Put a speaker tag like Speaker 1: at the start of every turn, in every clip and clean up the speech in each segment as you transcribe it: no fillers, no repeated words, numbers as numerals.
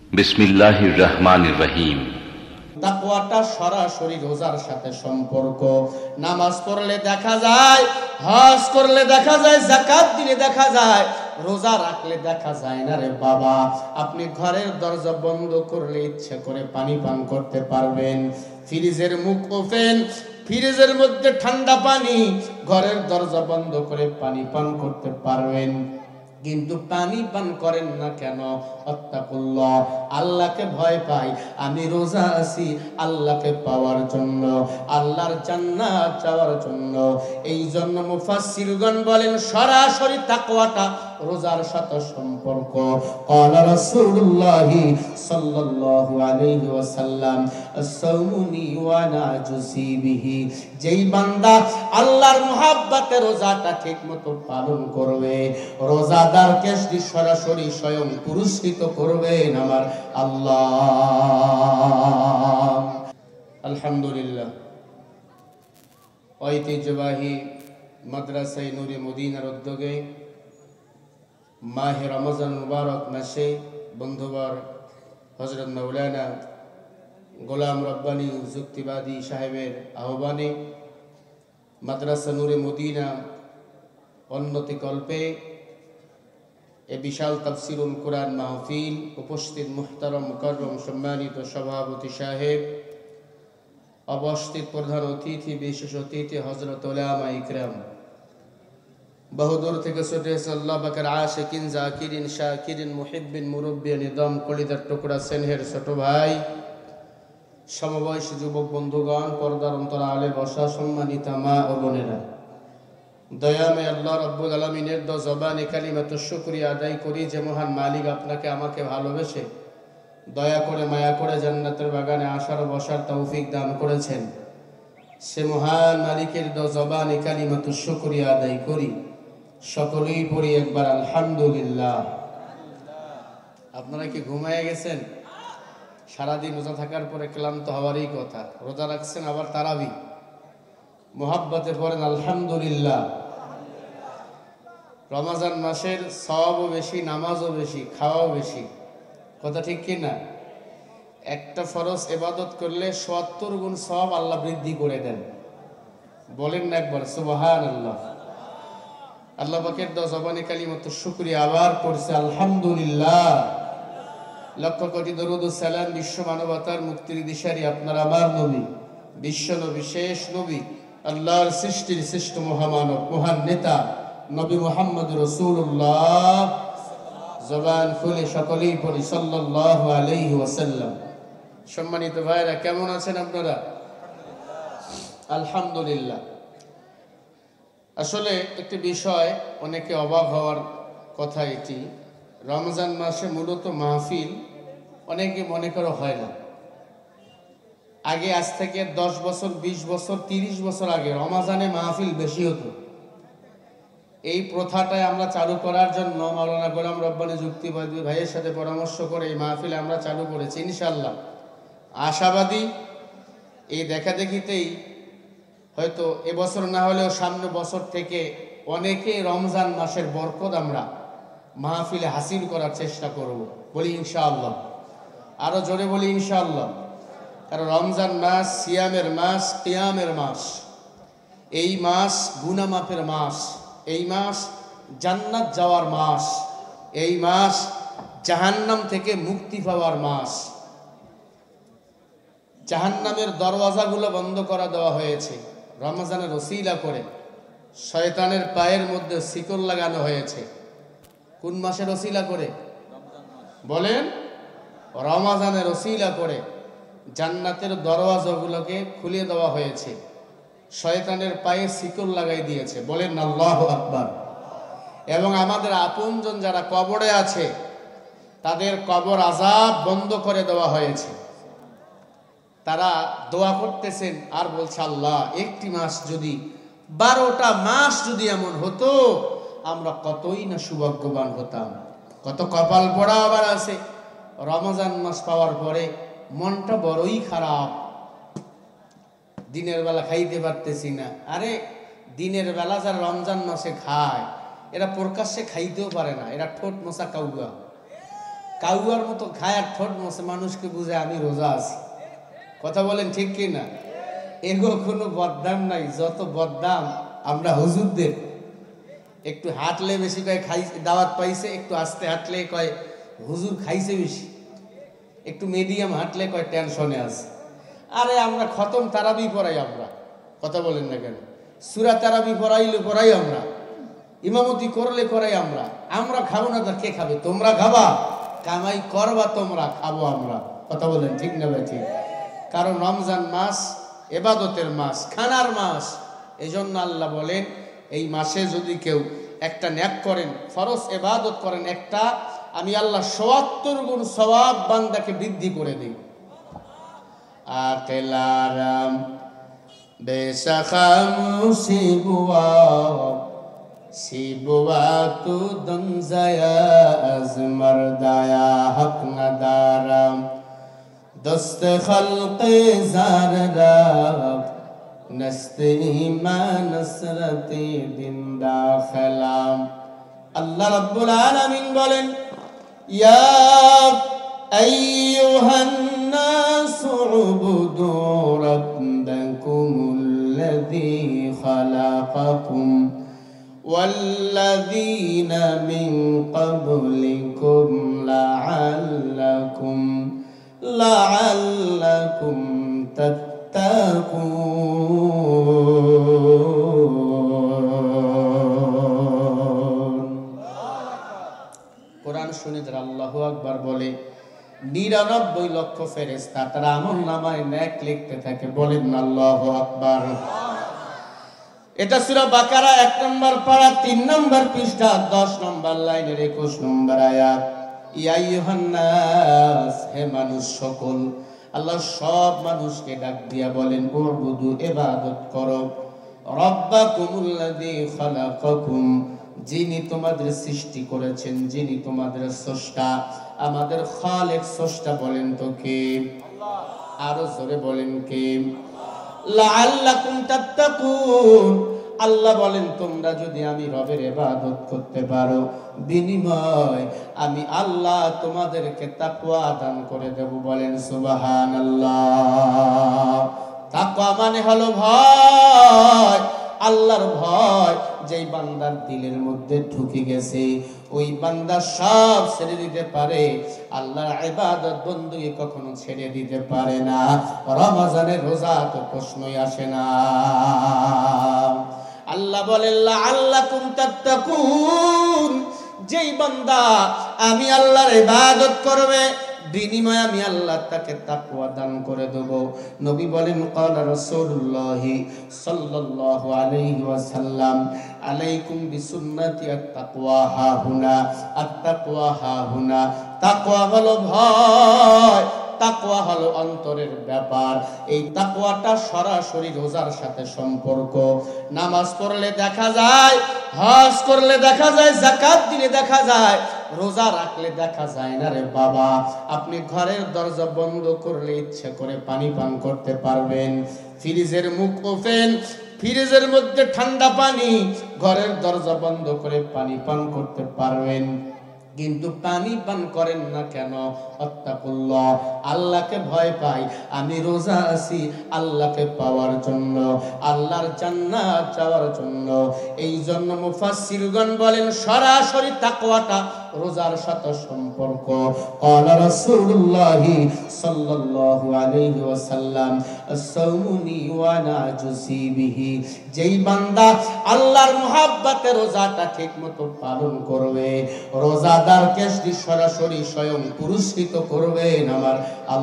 Speaker 1: বিসমিল্লাহির রহমানির রহিম।
Speaker 2: তাকওয়াটা সরাসরি রোজার সাথে সম্পর্ক। নামাজ পড়লে দেখা যায়, হজ করলে দেখা যায়, যাকাত দিলে দেখা যায়, রোজা রাখলে দেখা যায় না রে বাবা। আপনি ঘরের দরজা বন্ধ করলে ইচ্ছে করে পানি পান করতে পারবেন, ফ্রিজের মুখ ওপেন, ফ্রিজের মধ্যে ঠান্ডা পানি, ঘরের দরজা বন্ধ করে পানি পান করতে পারবেন। কিন্তু পানি পান করেন না কেন? আত্তাকুল্লাহ, আল্লাহকে ভয় পাই। আমি রোজা আছি আল্লাহকে পাওয়ার জন্য, আল্লাহর জান্নাত চাওয়ার জন্য। এই জন্য মুফাসসিরগণ বলেন সরাসরি তাকওয়াটা রোজার সাথে সম্পর্ক। ক্বালা রাসূলুল্লাহ সাল্লাল্লাহু আলাইহি ওয়াসাল্লাম আস-সাওমুনি ওয়া নাজুসি বিহি। যেই বান্দা আল্লাহর মুহাব্বতে রোজাটা ঠিকমতো পালন করবে, রোজাদারকে সরাসরি স্বয়ং পুরস্কৃত করবেন আমার আল্লাহ। আলহামদুলিল্লাহ, ঐতিহ্যবাহী মাদ্রাসায়ে নূরে মদিনার উদ্যোগে মাহে রমজান মুবারক মাসে বন্ধুবর হযরত মাওলানা গোলাম রব্বানী যুক্তিবাদী সাহেবের আহ্বানে মাদ্রাসা নূরে মদিনা উন্নতি কল্পে এ বিশাল তাফসিরুল কোরআন মাহফিল, উপস্থিত মুহতারম মুকাররম সম্মানিত সভাপতি সাহেব, অবস্থিত প্রধান অতিথি, বিশেষ অতিথি হযরত উলামা ইকরাম, বহুদূর থেকে ছুটে এসে আল্লাহ পাকের আশিকিন, জাকিরিন, শাকিরিন, মুহিব্বিন, মুরব্বিয়ান, নিদম কলিজার টুকরা স্নেহের ছোট ভাই, সমবয়সী যুবক বন্ধুগণ, পর্দার অন্তরালে বসা সম্মানিত মা ও বোনেরা, দয়াময় আল্লাহ রাব্বুল আলামিনের দ জবানে কালিমাতুশ শুকরিয়া আদায় করি যে মহান মালিক আপনাকে আমাকে ভালোবেসে দয়া করে মায়া করে জান্নাতের বাগানে আসার বসার তৌফিক দান করেছেন। সে মহান মালিকের দ জবানে কালিমাতুশ শুকরিয়া আদায় করি। সকলেই পড়ি একবার আলহামদুলিল্লাহ। আপনারা কি ঘুমায় গেছেন? সারাদিন রোজা থাকার পরে ক্লান্ত হওয়ারই কথা। রোজা রাখছেন আবার তারাবি, মুহাব্বতে পড়েন আলহামদুলিল্লাহ। রমজান মাসের সওয়াবও বেশি, নামাজও বেশি, খাওয়াও বেশি। কথা ঠিক কি না? একটা ফরজ ইবাদত করলে ৭০ গুণ সওয়াব আল্লাহ বৃদ্ধি করে দেন। বলেন না একবার সুবহানাল্লাহ। আল্লাহ পাকের দ জবানে কালিমাতুশ শুকরিয়া আবার পড়ছে আলহামদুলিল্লাহ। লক্ষ কোটি দরুদ ও সালাম বিশ্ব মানবতার মুক্তির দিশারি আপনার আমার নবী, বিশ্ব নবী, শেষ নবী, আল্লাহর সৃষ্টির শ্রেষ্ঠ মহামানব, মহান নেতা নবী মুহাম্মদ রাসূলুল্লাহ। জবান খুলে সকলেই পড়ি সাল্লাল্লাহু আলাইহি ওয়াসাল্লাম। সম্মানিত ভাইরা, কেমন আছেন আপনারা? আলহামদুলিল্লাহ। আসলে একটি বিষয় অনেকে অবাক হওয়ার কথা, এটি রমজান মাসে মূলত মাহফিল অনেকে মনে করে হয় না। আগে আজ থেকে 10 বছর, 20 বছর, 30 বছর আগে রমজানে মাহফিল বেশি হতো। এই প্রথাটাই আমরা চালু করার জন্য মাওলানা গোলাম রব্বানী যুক্তিবাদী ভাইয়ের সাথে পরামর্শ করে এই মাহফিল আমরা চালু করেছি। ইনশাআল্লাহ আশাবাদী এই দেখাদেখিতেই হয়তো এবছর না হলেও সামনে বছর থেকে অনেকে রমজান মাসের বরকত আমরা মাহফিলে হাসিল করার চেষ্টা করব। বলি ইনশাআল্লাহ। আরো জোরে বলি ইনশাআল্লাহ। কারণ রমজান মাস সিয়ামের মাস, কিয়ামের মাস, এই মাস গুনাহ মাফের মাস, এই মাস জান্নাত যাওয়ার মাস, এই মাস জাহান্নাম থেকে মুক্তি পাওয়ার মাস। জাহান্নামের দরওয়াজাগুলো বন্ধ করা দেওয়া হয়েছে রমজানের ওসিলা করে। শয়তানের পায়ের মধ্যে শিকল লাগানো হয়েছে কোন মাসের ওসিলা করে? বলেন, রমজানের ওসিলা করে জান্নাতের দরওয়াজাগুলোকে খুলে দেওয়া হয়েছে, শয়তানের পায়ে শিকল লাগাই দিয়েছে। বলেন আল্লাহু আকবার। এবং আমাদের আপনজন যারা কবরে আছে তাদের কবর আযাব বন্ধ করে দেওয়া হয়েছে। তারা দোয়া করতেছেন আর বলছে, আল্লাহ একটি মাস যদি, 12টা মাস যদি এমন হতো আমরা কতই না সৌভাগ্যবান হতাম। কত কপাল পড়া আবার আছে রমজান মাস পাওয়ার পরে মনটা বড়ই খারাপ, দিনের বেলা খাইতে পারতেছি না। আরে দিনের বেলা যারা রমজান মাসে খায় এরা প্রকাশ্যে খাইতেও পারে না, এরা ঠোঁট মোছা কাউয়া। কাউয়ার মতো খায় আর ঠোঁট মোছে মানুষকে বুঝে আমি রোজা আছি। কথা বলেন ঠিক কি না? এগো কোনো বদনাম নাই, যত বদনাম আমরা হুজুরদের। একটু হাঁটলে বেশি কয় খাই দাওয়াত পাইছে, একটু আস্তে হাঁটলে কয় হুজুর খাইছে বেশি, একটু মিডিয়াম হাঁটলে কয় টেনশনে আছে। আরে আমরা খতম তারাবি পড়াই আমরা, কথা বলেন না কেন? সূরা তারাবি পড়াই আমরা, ইমামতি করলে করাই আমরা। আমরা খাবো না, তার কে খাবে? তোমরা খাবা, কামাই করবা তোমরা, খাবো আমরা। কথা বলেন ঠিক না ভাই? ঠিক। কারণ রমজান মাস ইবাদতের মাস, খানার মাস। এজন্য আল্লাহ বলেন এই মাসে যদি কেউ একটা নেক করেন, ফরজ ইবাদত করেন একটা, আমি আল্লাহ ৭৭ গুণ সওয়াব বান্দাকে বৃদ্ধি করে দিই। আকেলারাম বেশাখামুশি বুয়া শিবুয়া তু দমজায়া আজ মর্দায়া হক নদারাম দস্ত খলকে জাররা নস্তে ঈমান নসরতে দিন দাখলাম। আল্লাহ রাব্বুল আলামিন বলেন, ইয়া আইয়ুহান নাসু উবুদু রাব্বাকুমুল্লাযী খালাকাকুম ওয়াল্লাযীনা মিন ক্বাবলিকুম লাআল্লাকুম তাত্তাকুন। কোরআন শুনে যারা আল্লাহু আকবার বলে ৯৯ লক্ষ ফেরেশতা তারা আমলনামায় নেক লিখতে থাকে। বলেন আল্লাহু আকবার। এটা সূরা বাকারা ১ নম্বর পারা ৩ নম্বর পৃষ্ঠা ১০ নম্বর লাইনের ২১ নম্বর আয়াত। ইয়া আইয়ুহান নাস, হে মানুষ সকল। আল্লাহ সব মানুষকে ডাক দিয়া বলেন উবুদু, ইবাদত করো, রাব্বাকুমুল্লাযী খালাকাকুম, যিনি তোমাদের সৃষ্টি করেছেন, যিনি তোমাদের স্রষ্টা। আমাদের খালেক স্রষ্টা বলেন তো কে? আল্লাহ। আরো জোরে বলেন কে? লাআল্লাকুম তাত্তাকুন। আল্লাহ বলেন তোমরা যদি আমি রবের ইবাদত করতে পারো, বিনিময় আমি আল্লাহ তোমাদেরকে তাকওয়া দান করে দেব। বলেন সুবহানাল্লাহ। তাকওয়া মানে হলো ভয়, আল্লাহর ভয়। যেই বান্দার দিলের মধ্যে ঢুকে গেছে, ওই বান্দা সব ছেড়ে দিতে পারে, আল্লাহর ইবাদত বندگی কখনো ছেড়ে দিতে পারে না। রমজানের রোজা তো প্রশ্নই আসে না। আল্লাহ বলেন লাআল্লাকুম তাত্তাকুন, যেই বান্দা আমি আল্লাহর ইবাদত করবে, বিনিময়ে আমি আল্লাহ তাকে তাকওয়া দান করে দেব। নবী বলেন ক্বালা রাসূলুল্লাহ সাল্লাল্লাহু আলাইহি ওয়াসাল্লাম আলাইকুম বিসুন্নতি আত-তাকওয়া হাহুনা, আত-তাকওয়া হাহুনা। তাকওয়া হলো ভয়, তাকওয়া হলো অন্তরের ব্যাপার। এই তাকওয়াটা সরাসরি রোজার সাথে সম্পর্ক। নামাজ পড়লে দেখা যায়, হজ করলে দেখা যায়, যাকাত দিলে দেখা যায়, রোজা রাখলে দেখা যায় না রে বাবা। আপনি ঘরের দরজা বন্ধ করলে ইচ্ছে করে পানি পান করতে পারবেন। ফ্রিজের মুখ ওপেন, ফ্রিজের মধ্যে ঠান্ডা পানি, ঘরের দরজা বন্ধ করে পানি পান করতে পারবেন। কিন্তু পানি পান করেন না কেন? আত্তাকুল্লাহ, আল্লাহকে ভয় পাই। আমি রোজা আছি আল্লাহকে পাওয়ার জন্য, আল্লাহর জান্নাত যাওয়ার জন্য। এই জন্য মুফাসসিরগণ বলেন সরাসরি তাকওয়াটা রোজার সাথে সম্পর্ক। ক্বালা রাসূলুল্লাহ সাল্লাল্লাহু আলাইহি ওয়াসাল্লাম আস-সাওমুনি ওয়া নাজুসি বিহি, যেই বান্দা আল্লাহর মুহাব্বতে রোজাটা ঠিকমতো পালন করবে, রোজাদারকে সরাসরি স্বয়ং পুরস্কৃত করবেন আমার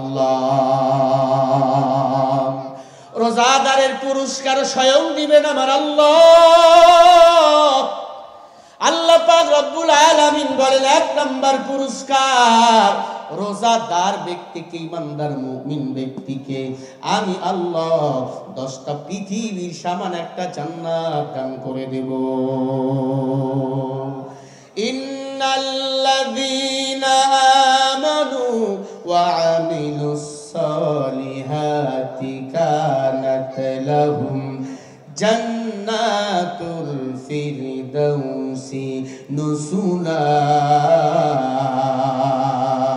Speaker 2: আল্লাহ। রোজাদারের পুরস্কার স্বয়ং দিবেন আমার আল্লাহ। আল্লাহ পাক রব্বুল আলামিন বলেন ১ নাম্বার পুরস্কার রোজাদার ব্যক্তিকে, ইমানদার মুমিন ব্যক্তিকে আমি আল্লাহ 10টা পৃথিবীর সমান একটা জান্নাত দান করে দেব। ইন্নাল্লাযীনা আমানু ওয়া আমিলুস সালিহাতি কানাত লাহুম জান্নাতুল ফিরদাউসি নুসুলা।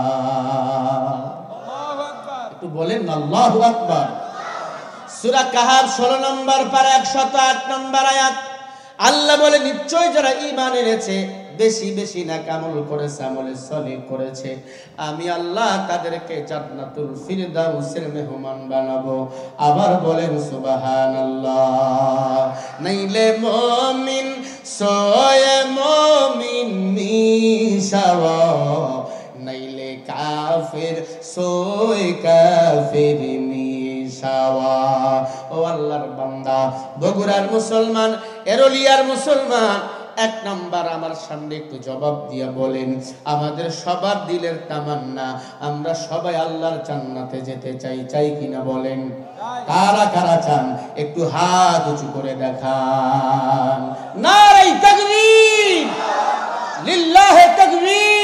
Speaker 2: বলেন আল্লাহু আকবার। সূরা কাহাফ 16 নম্বর পারা 108 নম্বর আয়াত। আল্লাহ বলে নিশ্চয় যারা ঈমান এনেছে, বেশি বেশি নেক আমল করেছে, আমলে সলিহ করেছে, আমি আল্লাহ তাদেরকে জান্নাতুল ফিরদাউসের মেহমান বানাবো। আবার বলেন সুবহানাল্লাহ। নাইলে মুমিন সোয়ে মুমিন মিশাওয়া, নাইলে কাফির সোয়ে কাফির মিশাওয়া। ও আল্লাহর বান্দা, বগুড়ার মুসলমান, এরলিয়ার মুসলমান, এক নাম্বার আমার সামনে একটু জবাব দিয়ে বলেন, আমাদের সবার দিলের তামান্না আমরা সবাই আল্লাহর জান্নাতে যেতে চাই, চাই কিনা বলেন? কারা কারা চান একটু হাত উঁচু করে দেখান। নারে তাকবীর, লিল্লাহি তাকবীর।